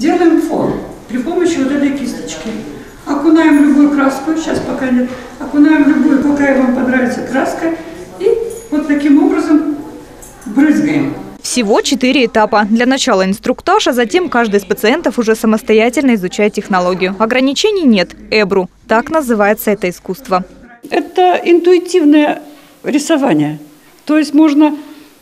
делаем фон при помощи вот этой кисточки. Окунаем любую краску, сейчас пока нет, окунаем любую, какая вам понравится краска, и вот таким образом брызгаем. Всего 4 этапа. Для начала инструктаж, а затем каждый из пациентов уже самостоятельно изучает технологию. Ограничений нет. Эбру. Так называется это искусство. Это интуитивное рисование. То есть можно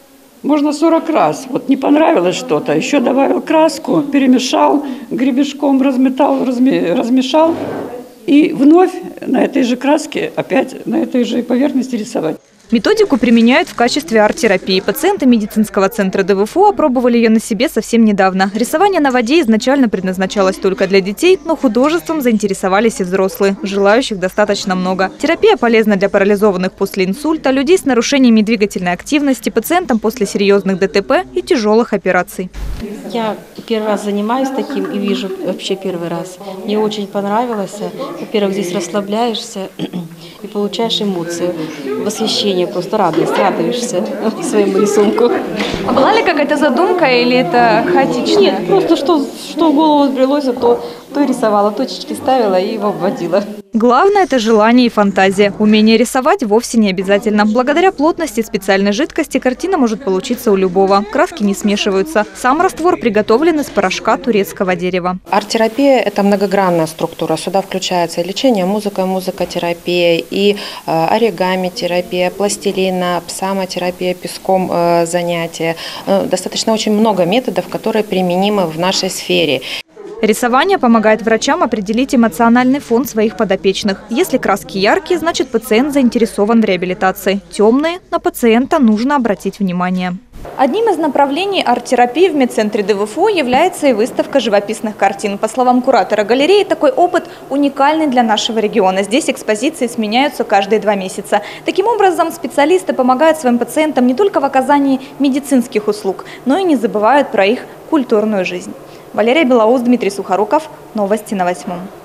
40 раз. Вот не понравилось что-то, еще добавил краску, перемешал, гребешком размешал. И вновь на этой же краске, опять на этой же поверхности рисовать. Методику применяют в качестве арт-терапии. Пациенты медицинского центра ДВФУ опробовали ее на себе совсем недавно. Рисование на воде изначально предназначалось только для детей, но художеством заинтересовались и взрослые. Желающих достаточно много. Терапия полезна для парализованных после инсульта, людей с нарушениями двигательной активности, пациентам после серьезных ДТП и тяжелых операций. Я первый раз занимаюсь таким и вижу вообще первый раз. Мне очень понравилось. Во-первых, здесь расслабляешься и получаешь эмоции, восхищение, просто радость, радуешься своему рисунку. А была ли какая-то задумка или это хаотично? Нет, просто что в голову взбрелось, то и рисовала, точечки ставила и его обводила. Главное – это желание и фантазия. Умение рисовать вовсе не обязательно. Благодаря плотности специальной жидкости картина может получиться у любого. Краски не смешиваются. Сам раствор приготовлен из порошка турецкого дерева. Арт-терапия – это многогранная структура. Сюда включается и лечение музыкой, музыкотерапия, и оригами-терапия, пластилина, псамотерапия, песком занятия. Достаточно очень много методов, которые применимы в нашей сфере. Рисование помогает врачам определить эмоциональный фон своих подопечных. Если краски яркие, значит пациент заинтересован в реабилитации. Темные – на пациента нужно обратить внимание. Одним из направлений арт-терапии в медцентре ДВФУ является и выставка живописных картин. По словам куратора галереи, такой опыт уникальный для нашего региона. Здесь экспозиции сменяются каждые 2 месяца. Таким образом, специалисты помогают своим пациентам не только в оказании медицинских услуг, но и не забывают про их культурную жизнь. Валерия Белоус, Дмитрий Сухоруков. Новости на 8.